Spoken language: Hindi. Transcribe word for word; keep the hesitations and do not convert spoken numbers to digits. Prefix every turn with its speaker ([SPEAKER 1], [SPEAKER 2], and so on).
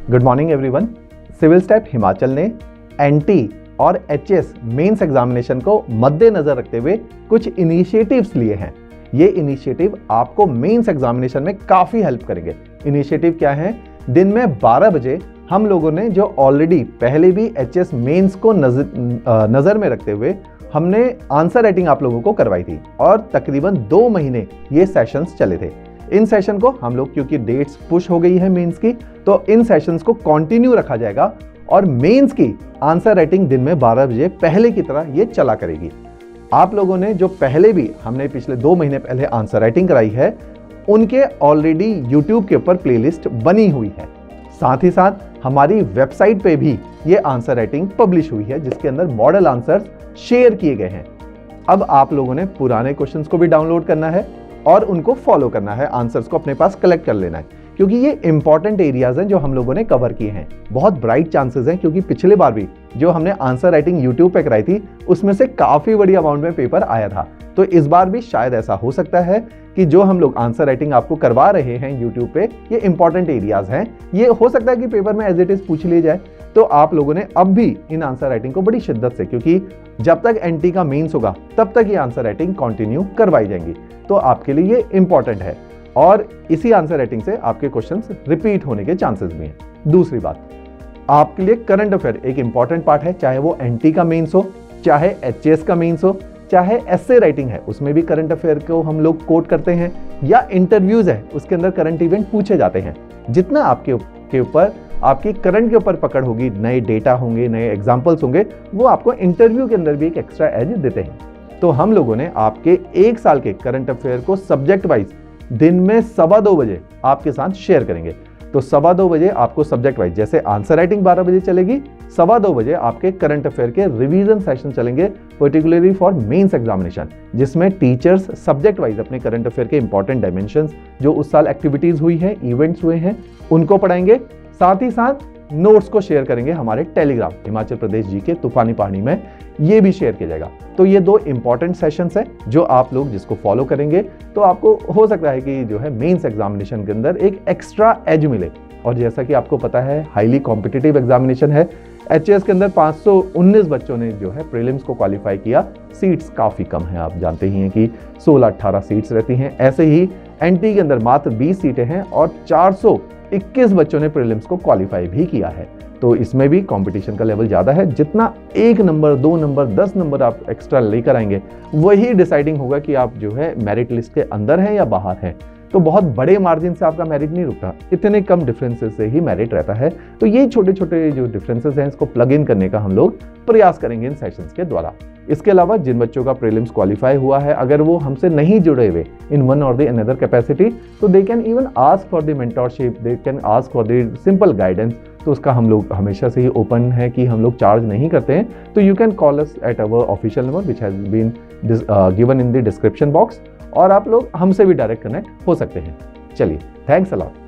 [SPEAKER 1] Good morning everyone. Civil step Himachal ने एनटी और एचएस मेंस एग्जामिनेशन को मद्देनजर रखते हुए कुछ इनिशिएटिव्स लिए हैं। ये इनिशिएटिव आपको मेंस एग्जामिनेशन में काफी हेल्प करेंगे। इनिशिएटिव क्या है? दिन में बारह बजे हम लोगों ने जो ऑलरेडी पहले भी एचएस मेंस को नजर नजर में रखते हुए हमने आंसर राइटिंग आप लोगों को करवाई थी और तकरीबन दो महीने ये सेशंस चले थे। इन सेशन को हम लोग, क्योंकि डेट्स पुश हो गई है मेंस की, तो इन सेशंस को कंटिन्यू रखा जाएगा और मेंस की आंसर राइटिंग दिन में बारह बजे पहले की तरह ये चला करेगी। आप लोगों ने जो पहले भी हमने पिछले दो महीने पहले आंसर राइटिंग कराई है, उनके ऑलरेडी यूट्यूब के ऊपर प्लेलिस्ट बनी हुई है। साथ ही साथ हमारी वेबसाइट पे भी ये आंसर राइटिंग पब्लिश हुई है, जिसके अंदर मॉडल आंसर्स शेयर किए गए हैं। अब आप लोगों ने पुराने क्वेश्चंस को भी डाउनलोड करना है और उनको फॉलो करना है, आंसर्स को अपने पास कलेक्ट कर लेना है, क्योंकि ये इंपॉर्टेंट एरियाज हैं जो हम लोगों ने कवर किए हैं। बहुत ब्राइट चांसेस हैं, क्योंकि पिछले बार भी जो हमने आंसर राइटिंग यूट्यूब पे कराई थी उसमें से काफी बड़ी अमाउंट में पेपर आया था। तो इस बार भी शायद ऐसा हो सकता है कि जो हम लोग आंसर राइटिंग आपको करवा रहे हैं यूट्यूब पे, ये इंपॉर्टेंट एरियाज हैं। ये हो सकता है कि पेपर में एज इट इज पूछ लिया जाए, तो आप लोगों ने अब भी इन आंसर राइटिंग को बड़ी शिद्दत से, क्योंकि जब तक एनटी का मेंस होगा तब तक ये आंसर राइटिंग कंटिन्यू करवाई जाएंगी, तो आपके लिए ये इंपॉर्टेंट है और इसी आंसर राइटिंग से आपके क्वेश्चंस रिपीट होने के चांसेस भी हैं। दूसरी बात, आपके लिए करंट अफेयर एक इंपॉर्टेंट पार्ट है, चाहे वो एनटी का मेंस हो, चाहे एचएस का मेंस हो, चाहे एसए राइटिंग है, उसमें भी करंट अफेयर को हम लोग कोट करते हैं, या इंटरव्यूज है उसके अंदर करंट इवेंट पूछे जाते हैं। जितना आपके के ऊपर आपकी करंट के ऊपर पकड़ होगी, नए डेटा होंगे, नए एग्जांपल्स होंगे, वो आपको इंटरव्यू के अंदर भी एक एक्स्ट्रा एज देते हैं। तो हम लोगों ने आपके एक साल के करंट अफेयर को सब्जेक्ट वाइज दिन में सवा दो बजे आपके साथ शेयर करेंगे। तो सवा दो बजे आपको सब्जेक्ट वाइज, जैसे आंसर राइटिंग बारह बजे चलेगी, सवा दो बजे आपके करंट अफेयर के रिवीजन सेशन चलेंगे, पर्टिकुलरली फॉर मेंस एग्जामिनेशन, जिसमें टीचर्स सब्जेक्ट वाइज अपने करंट अफेयर के इंपॉर्टेंट डायमेंशंस, जो उस साल एक्टिविटीज हुई हैं, इवेंट्स हुए हैं, उनको पढ़ाएंगे। साथ ही साथ नोट्स को शेयर करेंगे हमारे टेलीग्राम हिमाचल प्रदेश जी के तूफानी पहाड़ी में, ये भी शेयर किया जाएगा। तो ये दो इंपॉर्टेंट सेशंस हैं जो आप लोग जिसको फॉलो करेंगे तो आपको हो सकता है कि जो है मेंस एग्जामिनेशन के अंदर एक एक्स्ट्रा एज मिले। और जैसा कि आपको पता है, हाईली कॉम्पिटिटिव एग्जामिनेशन है। एचएस के अंदर पाँच सौ उन्नीस बच्चों ने जो है प्रीलिम्स को क्वालिफाई किया, सीट्स काफी कम है, आप जानते ही हैं कि सोलह अठारह सीट्स रहती हैं। ऐसे ही एनटी के अंदर मात्र बीस सीटें हैं और चार सौ इक्कीस बच्चों ने प्रीलिम्स को क्वालिफाई भी किया है। तो इसमें भी कंपटीशन का लेवल ज्यादा है। जितना एक नंबर, दो नंबर, दस नंबर आप एक्स्ट्रा लेकर आएंगे, वही डिसाइडिंग होगा कि आप जो है मेरिट लिस्ट के अंदर हैं या बाहर हैं। तो बहुत बड़े मार्जिन से आपका मेरिट नहीं रुकता, इतने कम डिफरेंसेस से ही मेरिट रहता है। तो ये छोटे छोटे जो डिफरेंसेस हैं, इसको प्लग इन करने का हम लोग प्रयास करेंगे इन सेशंस के द्वारा। इसके अलावा जिन बच्चों का प्रीलिम्स क्वालिफाई हुआ है, अगर वो हमसे नहीं जुड़े हुए इन वन और द अनदर कैपेसिटी, तो they can even ask for the mentorship, they can ask for the simple guidance. तो उसका हम लोग हमेशा से ही ओपन है कि हम लोग चार्ज नहीं करते हैं। तो you can call us at our official number which has been given in the description box, और आप लोग हमसे भी डायरेक्ट कनेक्ट हो सकते हैं। चलिए, थैंक्स अ लॉट।